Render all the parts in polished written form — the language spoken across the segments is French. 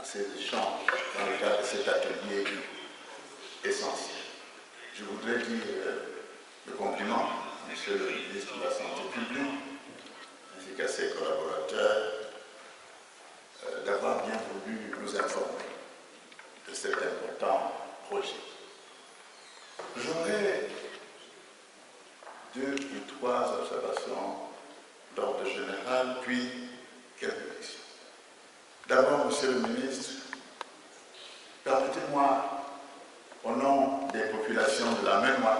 à ces échanges dans le cadre de cet atelier essentiel. Je voudrais dire le compliment à M. le ministre de la Santé publique, ainsi qu'à ses collaborateurs, d'avoir bien voulu nous informer de cet important projet. J'aurais 2 ou 3 observations d'ordre général, puis quelques questions. D'abord, Monsieur le ministre, permettez-moi, au nom des populations de la Maine-Marne,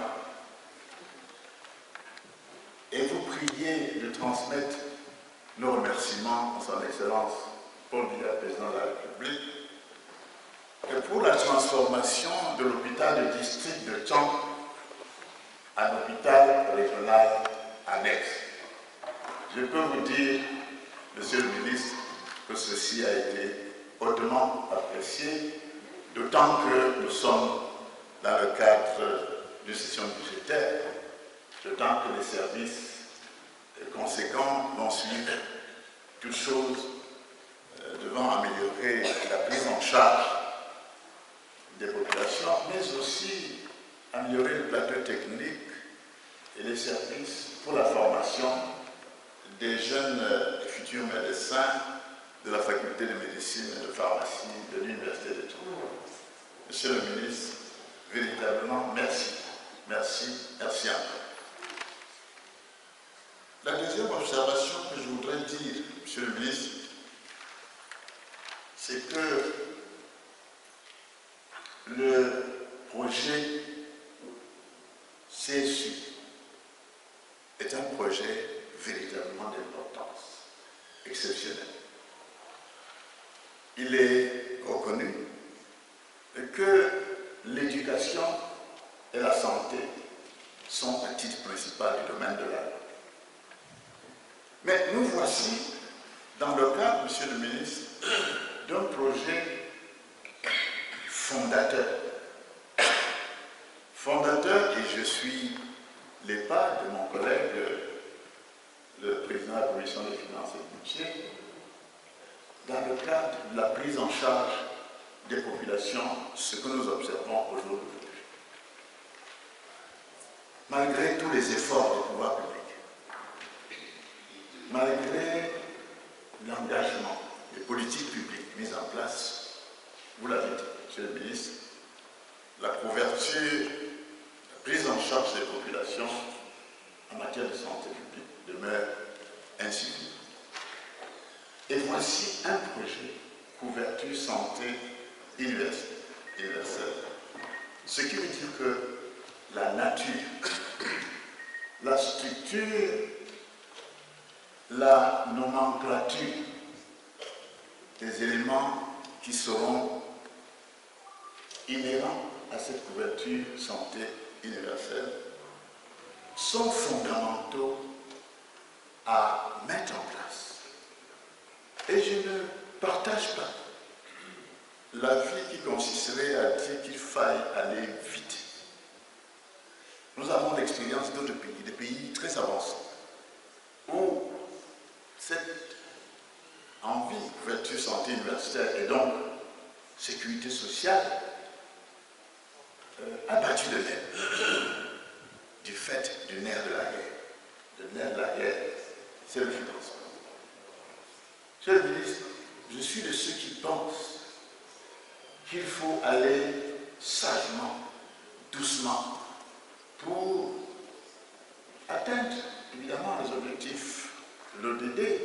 et vous prier de transmettre nos remerciements à son Excellence Paul Biya, président de la République, et pour la transformation de l'hôpital de district de Tchang en hôpital régional annexe. Je peux vous dire, Monsieur le ministre, que ceci a été hautement apprécié, d'autant que nous sommes dans le cadre d'une session budgétaire, d'autant que les services conséquents vont suivre, toutes choses devant améliorer la prise en charge des populations, mais aussi améliorer le plateau technique et les services pour la formation des jeunes et futurs médecins de la faculté de médecine et de pharmacie de l'Université de Tours. Monsieur le ministre, véritablement merci. Merci, merci encore. La deuxième observation que je voudrais dire, Monsieur le ministre, c'est que le projet CSU est un projet véritablement d'importance exceptionnelle. Il est reconnu que l'éducation et la santé sont à titre principal du domaine de la loi. Mais nous voici dans le cadre, Monsieur le ministre, d'un projet fondateur. Fondateur, et je suis l'épaule de mon collègue, le président de la Commission des finances et du budget, dans le cadre de la prise en charge des populations, ce que nous observons au jour d'aujourd'hui. Malgré tous les efforts des pouvoirs publics, malgré l'engagement des politiques publiques mises en place, vous l'avez dit, Monsieur le ministre, la couverture, la prise en charge des populations en matière de santé publique demeure insuffisante. Et voici un projet couverture santé universelle. Ce qui veut dire que la nature, la structure, la nomenclature des éléments qui seront inhérents à cette couverture santé universelle sont fondamentaux à mettre en place. Et je ne partage pas l'avis qui consisterait à dire qu'il faille aller vite. Nous avons l'expérience d'autres pays, des pays très avancés, où cette envie de couverture santé universelle et donc sécurité sociale a battu de l'aile du fait du nerf de la guerre. Le nerf de la guerre, c'est le financement. Monsieur le ministre, je suis de ceux qui pensent qu'il faut aller sagement, doucement, pour atteindre évidemment les objectifs de l'ODD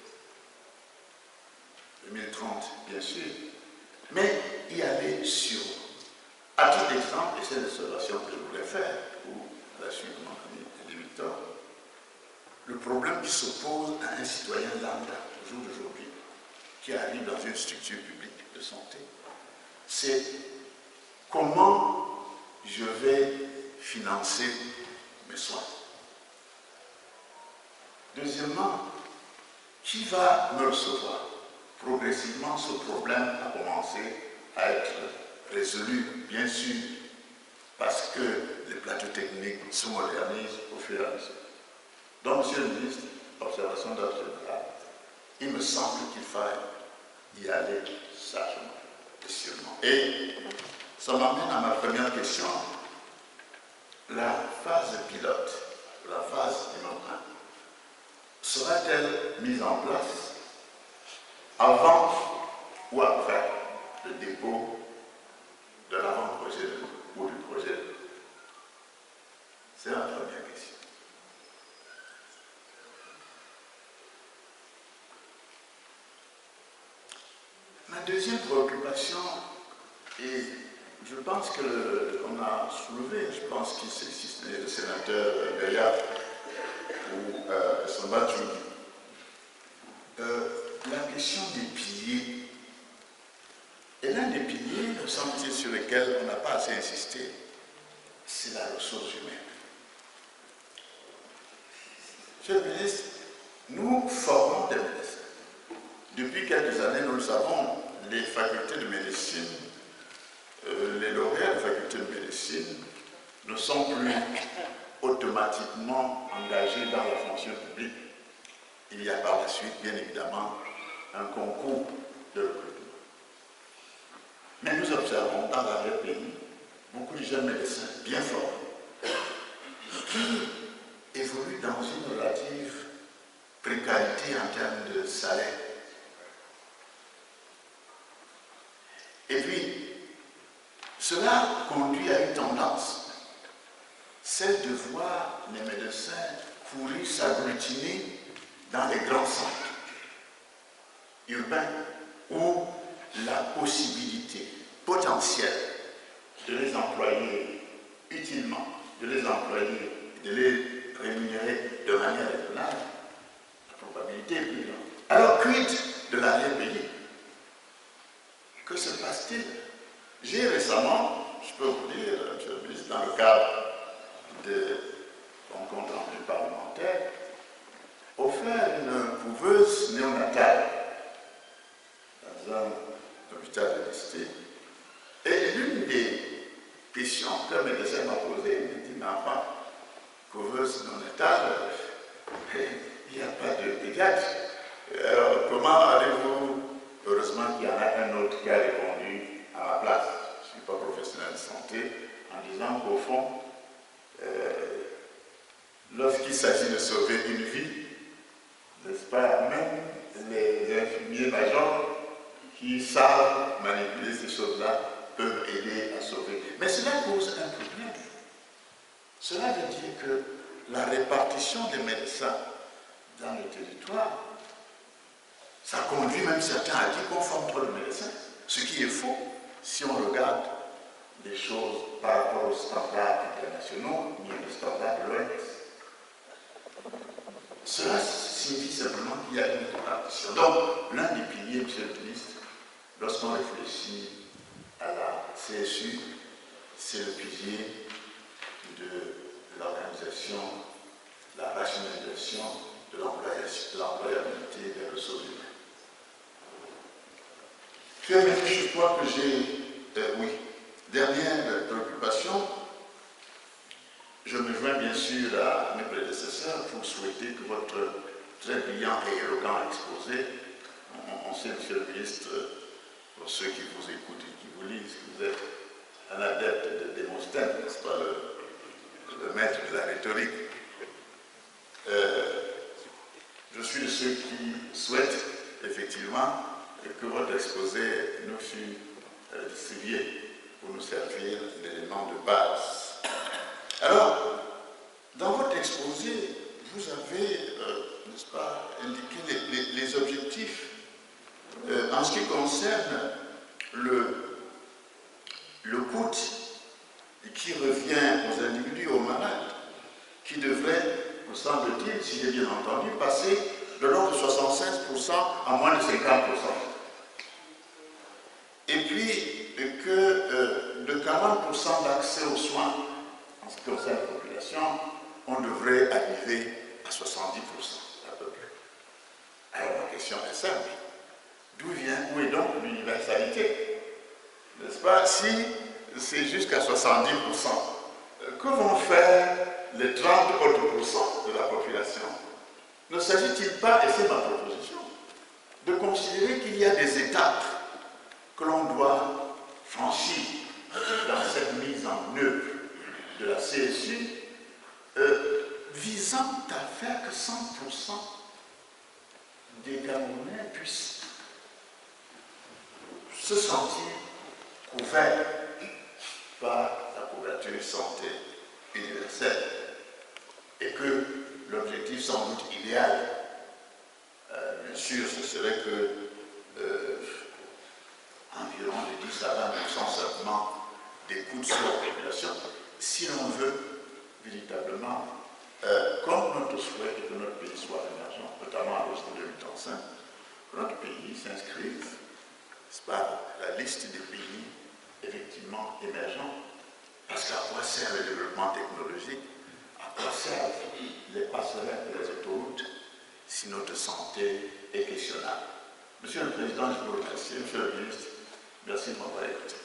2030, bien sûr, mais y aller sur. À titre d'exemple, et c'est l'observation que je voulais faire, ou à la suite de mon ami Victor, le problème qui s'oppose à un citoyen lambda, au jour d'aujourd'hui, qui arrive dans une structure publique de santé, c'est comment je vais financer mes soins. Deuxièmement, qui va me recevoir? Progressivement, ce problème a commencé à être résolu, bien sûr, parce que les plateaux techniques se modernisent au fur et à mesure. Donc, Monsieur le ministre, observation d'ordre général, il me semble qu'il faille y aller sagement et sûrement. Et ça m'amène à ma première question. La phase pilote, la phase inaugurale, sera-t-elle mise en place avant ou après le dépôt de l'avant-projet ou du projet? C'est la première question. Ma deuxième préoccupation, et je pense qu'on a soulevé, je pense que c'est le sénateur Gaillard ou Sambatou, la question des piliers. Et l'un des piliers, me semble-t-il, sur lesquels on n'a pas assez insisté, c'est la ressource humaine. Monsieur le ministre, nous formons des médecins. Depuis quelques années, nous le savons, les facultés de médecine, les lauréats des facultés de médecine ne sont plus automatiquement engagés dans la fonction publique. Il y a par la suite, bien évidemment, un concours de recrutement. Mais nous observons dans l'arrière-pays beaucoup de jeunes médecins bien formés qui évoluent dans une relative précarité en termes de salaire. Et puis, cela conduit à une tendance, celle de voir les médecins courir s'agglutiner dans les grands centres urbains où la possibilité potentielle de les employer utilement, de les employer, de les rémunérer de manière raisonnable, la probabilité est plus grande. Alors, quid de l'arrière-pays? Que se passe-t-il? J'ai récemment, je peux vous dire, monsieur le ministre, dans le cadre de mon compte rendu parlementaire, offert une couveuse néonatale dans un hôpital de cité. Et l'une des questions qu'un médecin m'a posée, il m'a dit, mais enfin, couveuse néonatale, il n'y a pas de pédiatre. Alors, comment allez-vous? Heureusement qu'il y en a un autre qui a répondu à ma place. Je ne suis pas professionnel de santé, en disant qu'au fond, lorsqu'il s'agit de sauver une vie, n'est-ce pas, même les infirmiers majors qui savent manipuler ces choses-là peuvent aider à sauver. Mais cela pose un problème. Cela veut dire que la répartition des médecins dans le territoire, ça conduit même certains à dire qu'on forme trop de médecins, ce qui est faux si on regarde les choses par rapport aux standards internationaux ni aux standards de l'OMS. Cela signifie simplement qu'il y a une répartition. Donc, l'un des piliers, monsieur le ministre, lorsqu'on réfléchit à la CSU, c'est le pilier de l'organisation, la rationalisation de l'employabilité des ressources humaines. Je crois que j'ai, oui, dernière préoccupation, je me joins bien sûr à mes prédécesseurs pour souhaiter que votre très brillant et éloquent exposé, on sait, monsieur le ministre, pour ceux qui vous écoutent et qui vous lisent, que vous êtes un adepte de Démosthène, n'est-ce pas, le maître de la rhétorique. Je suis de ceux qui souhaitent effectivement que votre exposé nous fût distribué pour nous servir d'éléments de base. Alors, dans votre exposé, vous avez, n'est-ce pas, indiqué les objectifs en ce qui concerne le coût qui revient aux individus, aux malades, qui devrait, me semble-t-il, si j'ai bien entendu, passer de l'ordre de 76% à moins de 50%. Et puis que de 40% d'accès aux soins, en ce qui concerne la population, on devrait arriver à 70% à peu près. Alors la question est simple. Où est donc l'universalité? N'est-ce pas? Si c'est jusqu'à 70%, que vont faire les 30 autres % de la population? Ne s'agit-il pas, et c'est ma proposition, de considérer qu'il y a des étapes que l'on doit franchir dans cette mise en œuvre de la CSU, visant à faire que 100% des Camerounais puissent se sentir couverts par la couverture santé universelle. Et que l'objectif sans doute idéal, bien sûr, ce serait que environ de 10 à 20% seulement des coûts sur la population, si l'on veut véritablement, comme notre souhait que notre pays soit émergent, notamment à l'horizon 2035, que notre pays s'inscrive, n'est-ce pas, la liste des pays effectivement émergents. Parce qu'à quoi sert le développement technologique? À quoi servent les passerelles et les autoroutes si notre santé est questionnable? Monsieur le Président, je vous remercie. Monsieur le Ministre, merci de m'avoir écouté.